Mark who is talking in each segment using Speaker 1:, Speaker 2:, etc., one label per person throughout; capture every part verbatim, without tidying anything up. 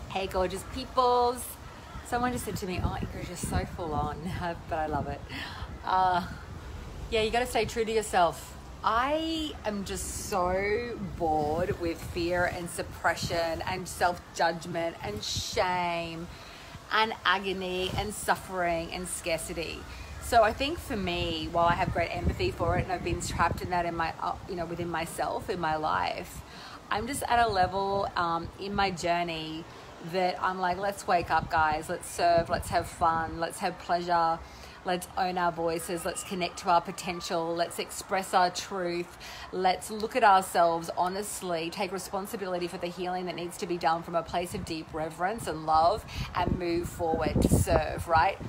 Speaker 1: Hey gorgeous peoples. Someone just said to me, oh, Ingrid's just so full on, but I love it. Uh, yeah, you got to stay true to yourself. I am just so bored with fear and suppression and self-judgment and shame and agony and suffering and scarcity. So I think for me, while I have great empathy for it and I've been trapped in that in my, uh, you know, within myself, in my life, I'm just at a level um, in my journey that I'm like, let's wake up, guys. Let's serve. Let's have fun. Let's have pleasure. Let's own our voices. Let's connect to our potential. Let's express our truth. Let's look at ourselves honestly, take responsibility for the healing that needs to be done from a place of deep reverence and love, and move forward to serve, right?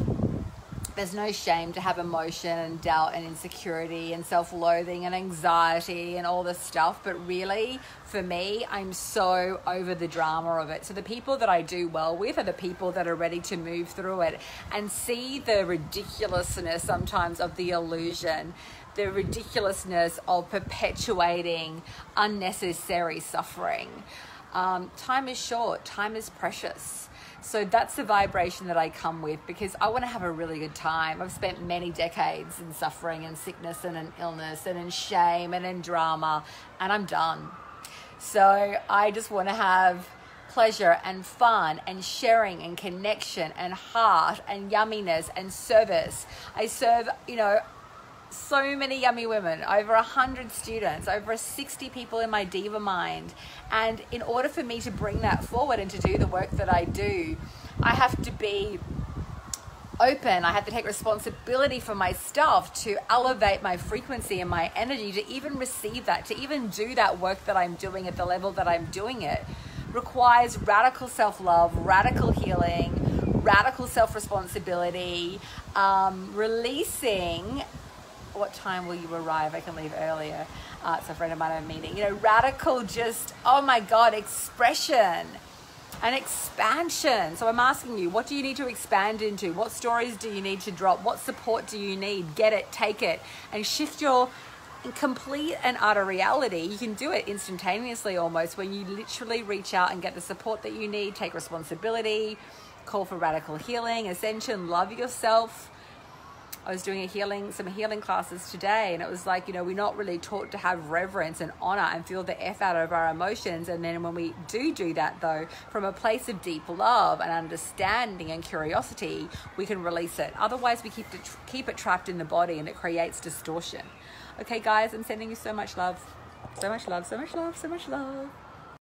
Speaker 1: There's no shame to have emotion and doubt and insecurity and self-loathing and anxiety and all this stuff. But really, for me, I'm so over the drama of it. So the people that I do well with are the people that are ready to move through it and see the ridiculousness sometimes of the illusion, the ridiculousness of perpetuating unnecessary suffering. Um, time is short. Time is precious. So that's the vibration that I come with, because I want to have a really good time. I've spent many decades in suffering and sickness and in illness and in shame and in drama, and I'm done. So I just want to have pleasure and fun and sharing and connection and heart and yumminess and service. I serve, you know, so many yummy women, over a hundred students, over sixty people in my diva mind. And in order for me to bring that forward and to do the work that I do, I have to be open. I have to take responsibility for my stuff, to elevate my frequency and my energy, to even receive that, to even do that work that I'm doing at the level that I'm doing it, requires radical self-love, radical healing, radical self-responsibility, um, releasing. What time will you arrive? I can leave earlier. Uh, it's a friend of mine I'm meeting. You know, radical, just, oh my God, expression and expansion. So I'm asking you, what do you need to expand into? What stories do you need to drop? What support do you need? Get it, take it, and shift your complete and utter reality. You can do it instantaneously almost, when you literally reach out and get the support that you need, take responsibility, call for radical healing, ascension, love yourself. I was doing a healing, some healing classes today, and it was like, you know, we're not really taught to have reverence and honor and feel the F out of our emotions. And then when we do do that, though, from a place of deep love and understanding and curiosity, we can release it. Otherwise, we keep it, keep it trapped in the body, and it creates distortion. Okay, guys, I'm sending you so much love. So much love, so much love, so much love.